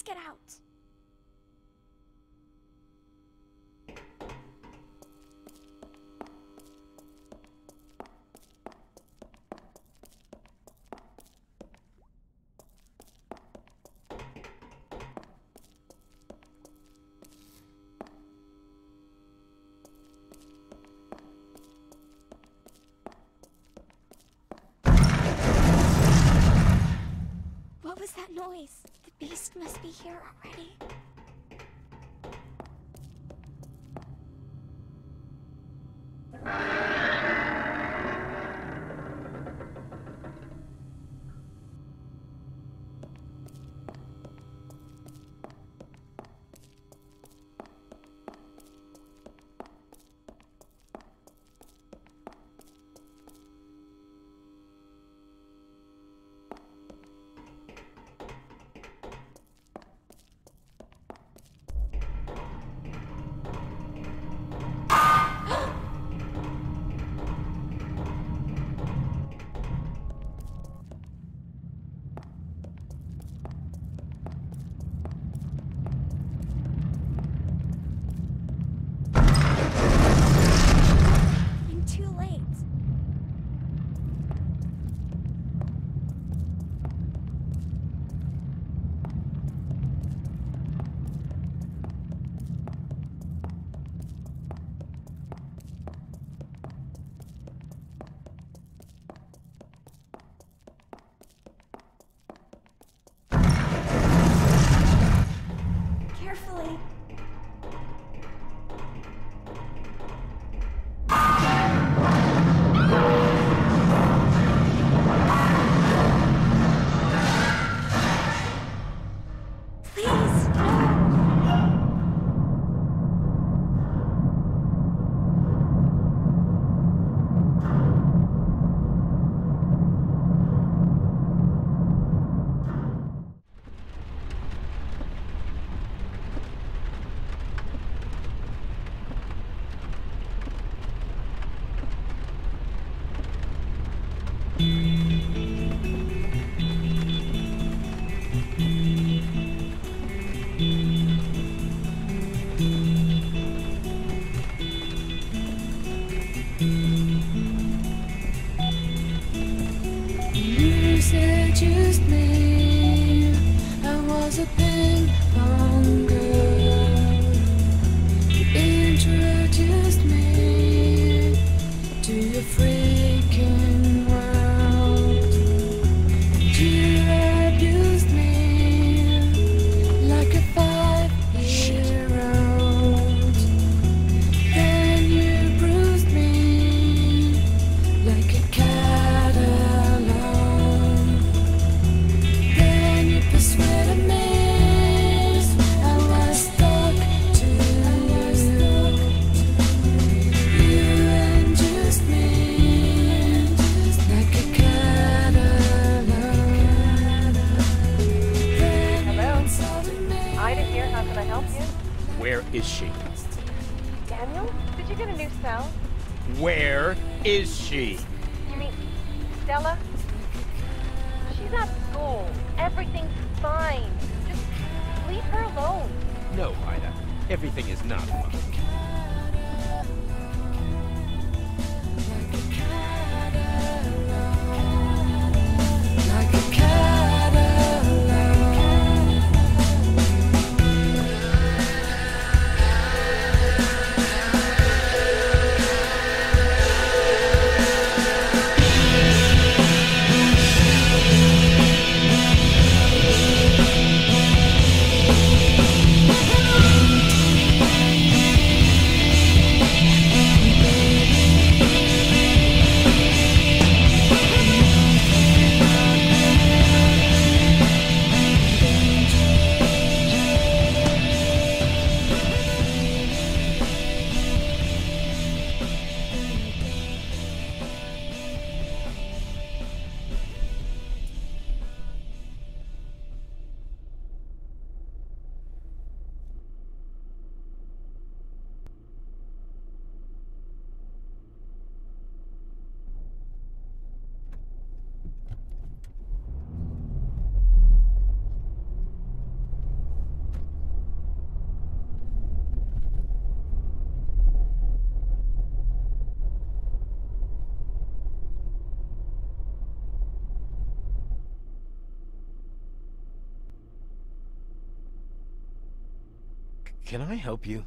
Let's get out. What was that noise? The beast must be here already. Carefully. Please, no. You seduced me. I was a ping pong girl. You introduced me to your freaking world. You abused me like a 5-year-old. Then you bruised me like a catalog. Then you persuaded me I was stuck to you. Induced me like a catalog. Hello? Ida here, how can I help you? Where is she? Daniel? Did you get a new cell? Where is she? You mean Stella? She's at school. Everything's fine. Just leave her alone. No, Ida. Everything is not fine. Like a catalog. Can I help you?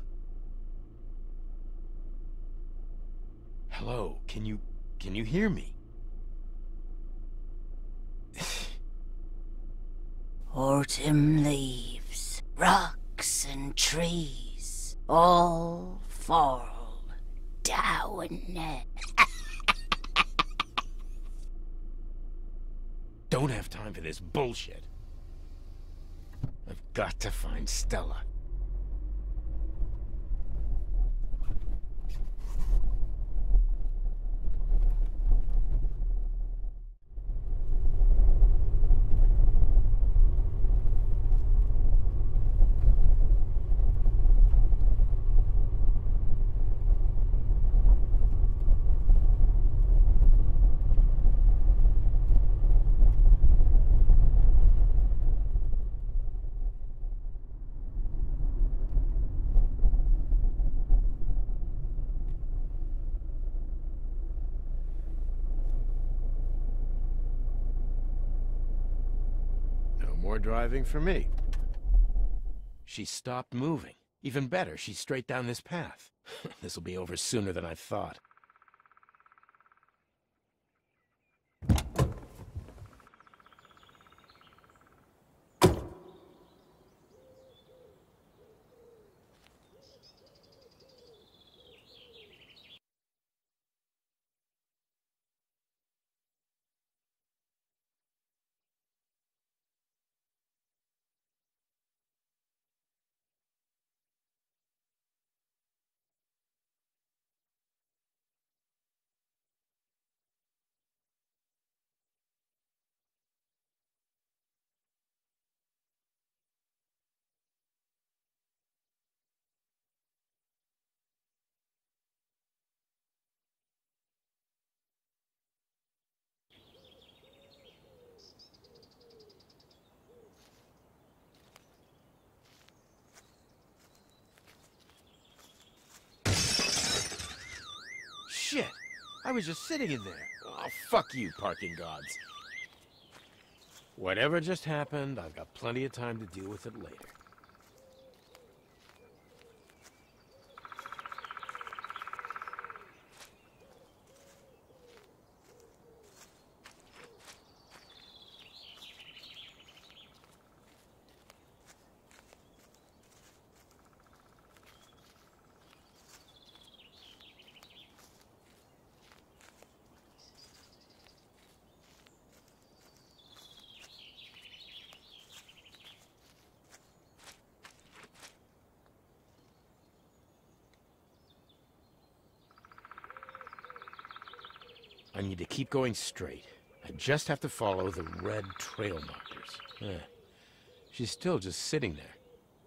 Hello, can you hear me? Autumn leaves, rocks and trees, all fall down. Don't have time for this bullshit. I've got to find Stella. More driving for me. She stopped moving. Even better, she's straight down this path. This'll be over sooner than I thought. Shit! I was just sitting in there. Oh, fuck you, parking gods. Whatever just happened, I've got plenty of time to deal with it later. I need to keep going straight. I just have to follow the red trail markers. She's still just sitting there.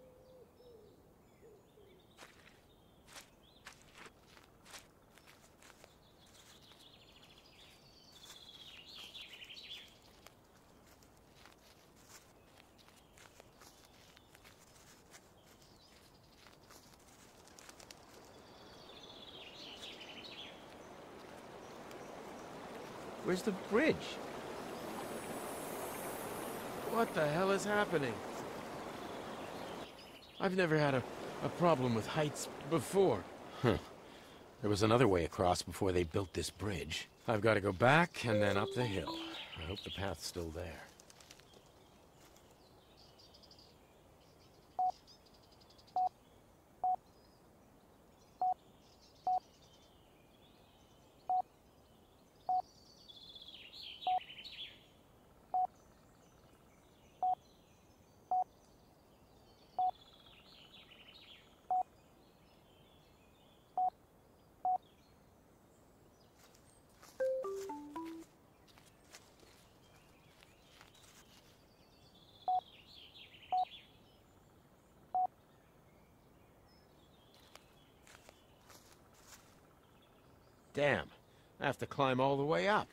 Where's the bridge? What the hell is happening? I've never had a problem with heights before. Huh. There was another way across before they built this bridge. I've got to go back and then up the hill. I hope the path's still there. Damn, I have to climb all the way up.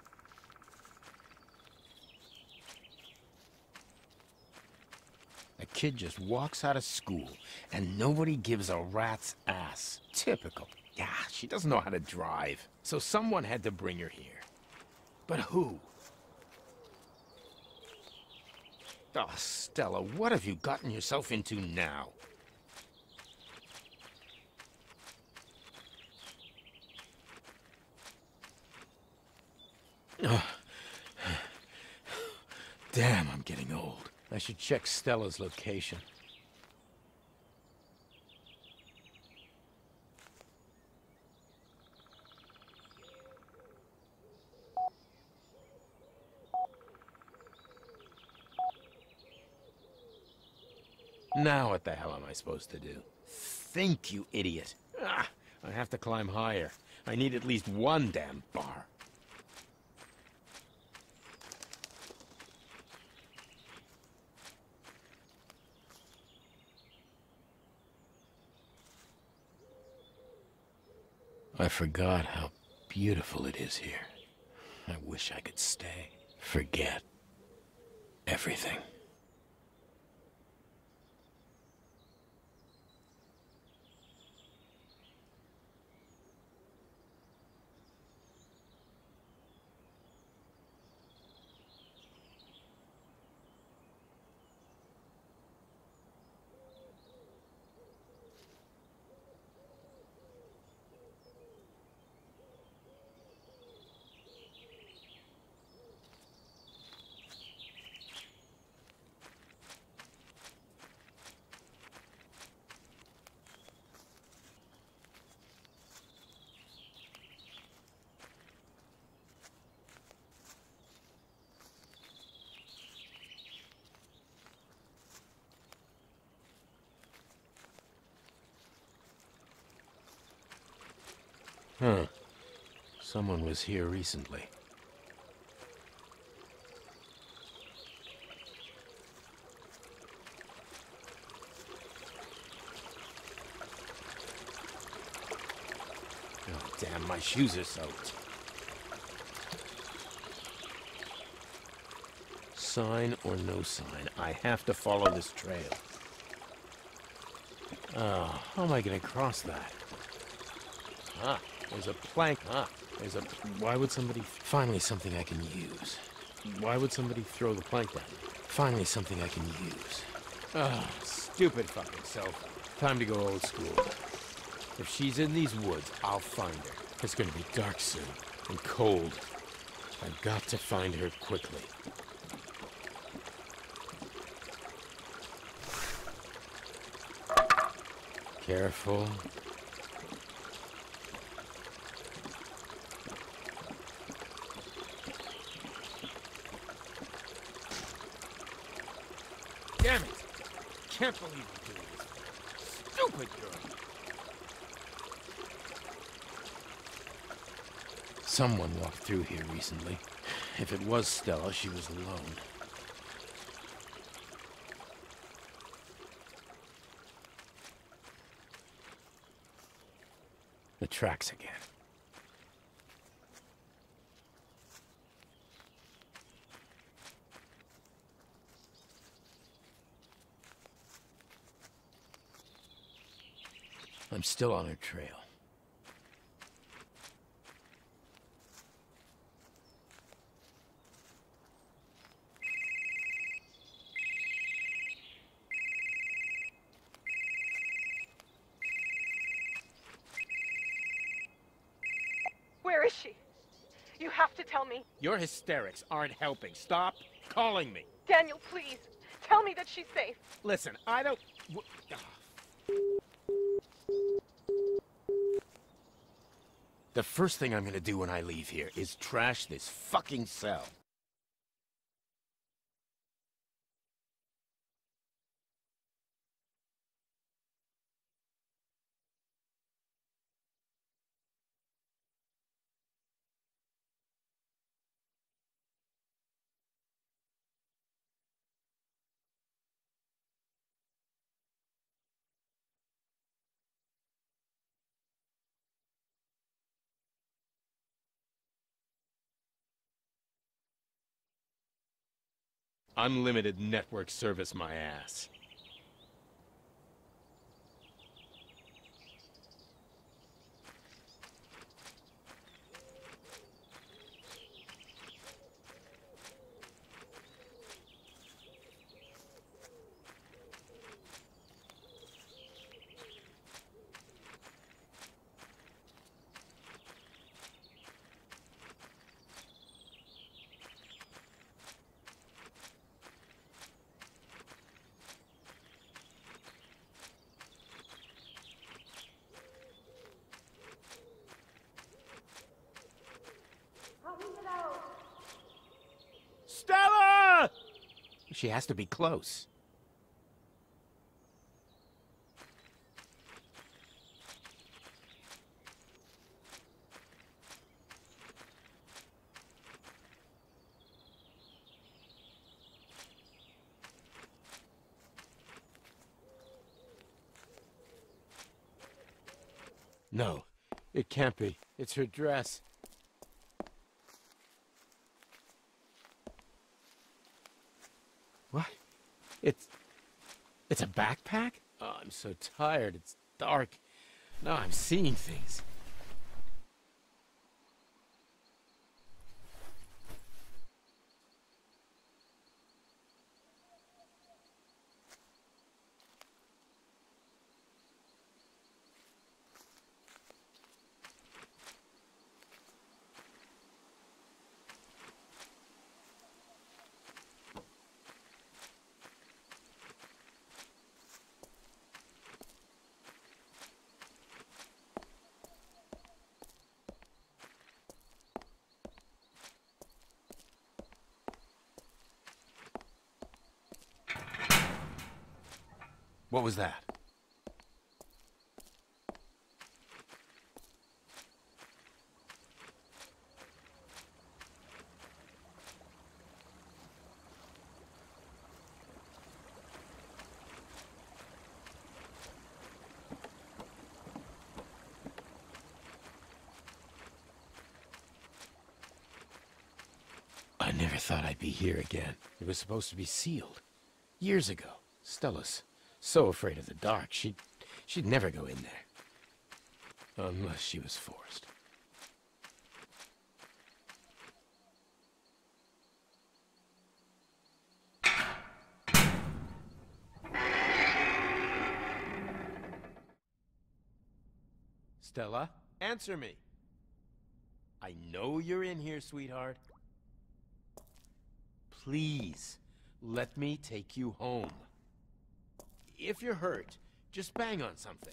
I kid just walks out of school, and nobody gives a rat's ass. Typical. Yeah, she doesn't know how to drive. So someone had to bring her here. But who? Oh, Stella, what have you gotten yourself into now? Oh. Damn, I'm getting old. I should check Stella's location. Now what the hell am I supposed to do? Think, you idiot. Ah, I have to climb higher. I need at least one damn bar. I forgot how beautiful it is here. I wish I could stay. Forget everything. Huh. Someone was here recently. Oh, damn, my shoes are soaked. Sign or no sign, I have to follow this trail. Oh, how am I gonna cross that? Ah, there's a plank. Ah, there's a... Why would somebody... Finally something I can use. Why would somebody throw the plank down? Finally something I can use. Ah, stupid fucking cell phone. Time to go old school. If she's in these woods, I'll find her. It's gonna be dark soon, and cold. I've got to find her quickly. Careful. Damn it! Can't believe you're doing this. Stupid girl! Someone walked through here recently. If it was Stella, she was alone. The tracks again. I'm still on her trail. Where is she? You have to tell me. Your hysterics aren't helping. Stop calling me. Daniel, please. Tell me that she's safe. Listen, I don't... The first thing I'm gonna do when I leave here is trash this fucking cell. Unlimited network service, my ass. She has to be close. No, it can't be. It's her dress. What? It's a backpack? Oh, I'm so tired. It's dark. Now I'm seeing things. What was that? I never thought I'd be here again. It was supposed to be sealed. Years ago. Stella's so afraid of the dark, she'd never go in there. Unless she was forced. Stella, answer me. I know you're in here, sweetheart. Please, let me take you home. If you're hurt, just bang on something.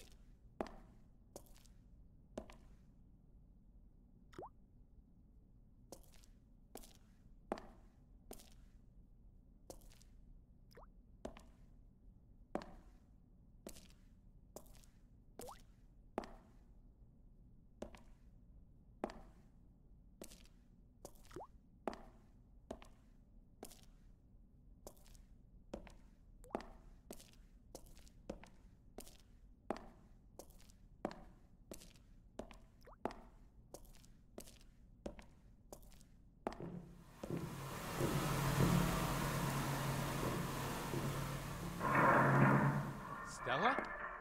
Stella?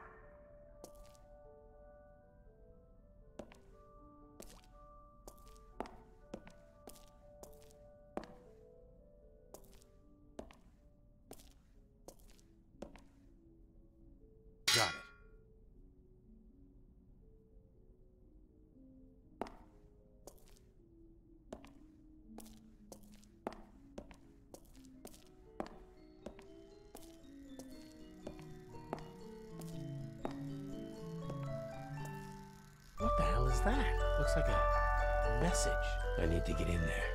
Got it. What the hell is that? Looks like a message. I need to get in there.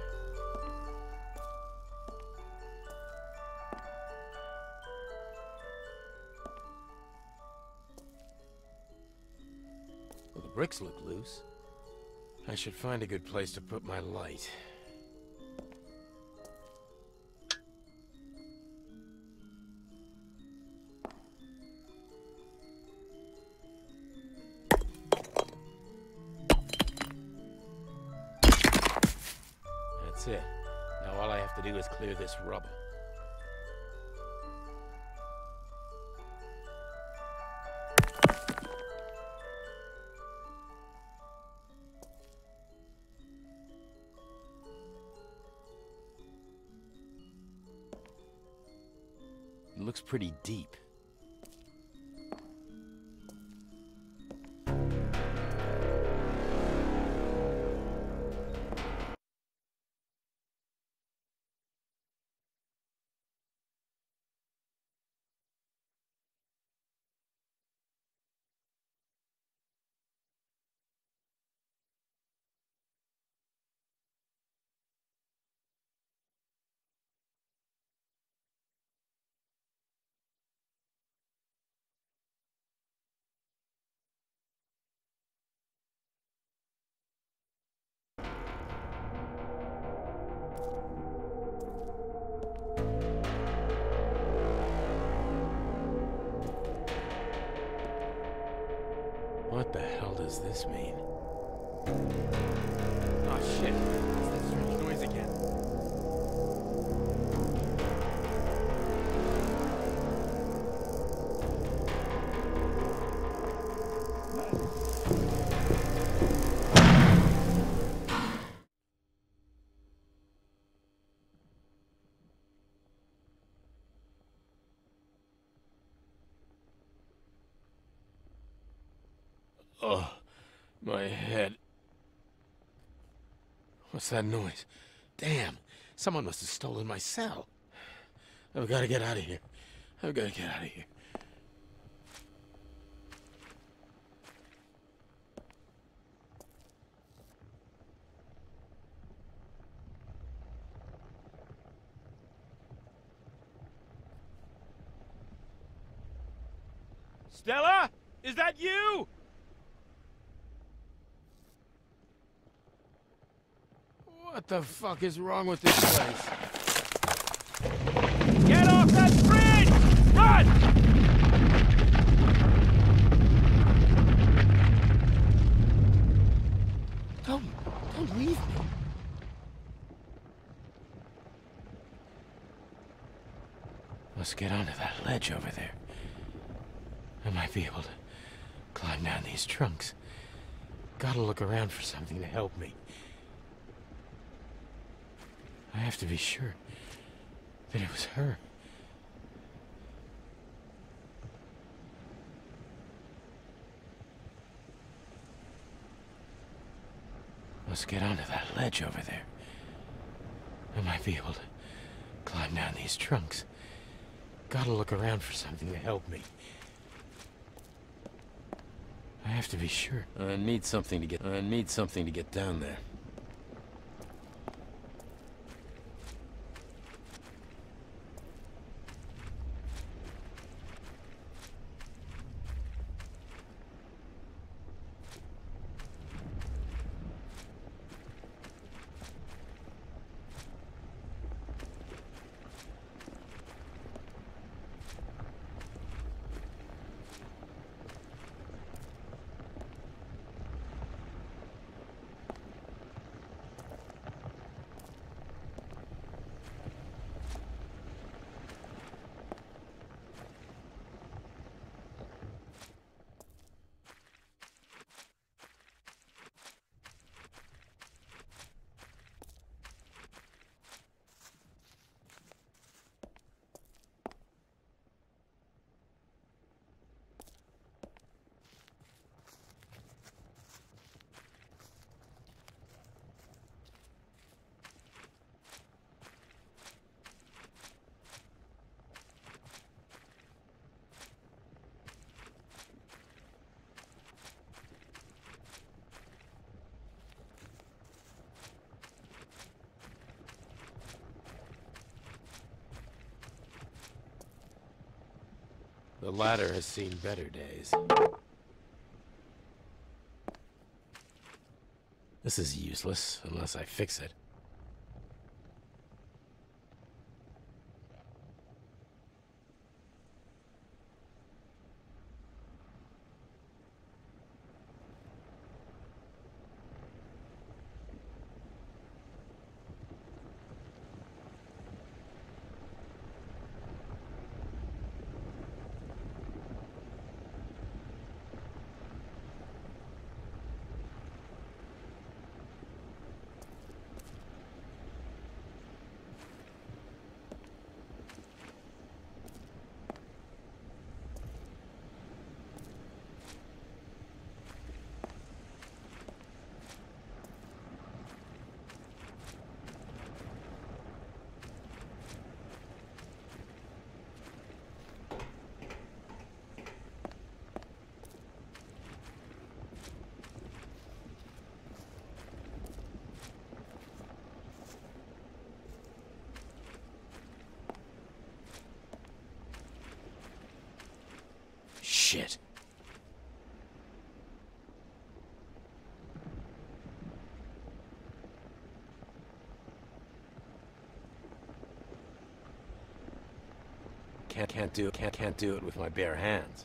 Well, the bricks look loose. I should find a good place to put my light. That's it. Now all I have to do is clear this rubble. It looks pretty deep. What the hell does this mean? Oh shit! It's that strange noise again. Oh, my head. What's that noise? Damn, someone must have stolen my cell. I've got to get out of here. I've got to get out of here. Stella? Is that you? What the fuck is wrong with this place? Get off that bridge! Run! Don't leave me. Let's get onto that ledge over there. I might be able to climb down these trunks. Gotta look around for something to help me. I have to be sure that it was her. Let's get onto that ledge over there. I might be able to climb down these trunks. Gotta look around for something to help me. I have to be sure. I need something to get down there. The ladder has seen better days. This is useless unless I fix it. Shit. can't do it with my bare hands.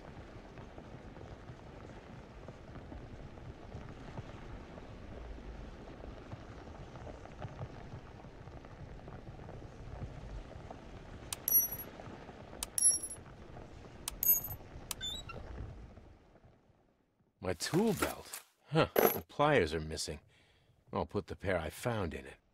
My tool belt? Huh, the pliers are missing. I'll put the pair I found in it.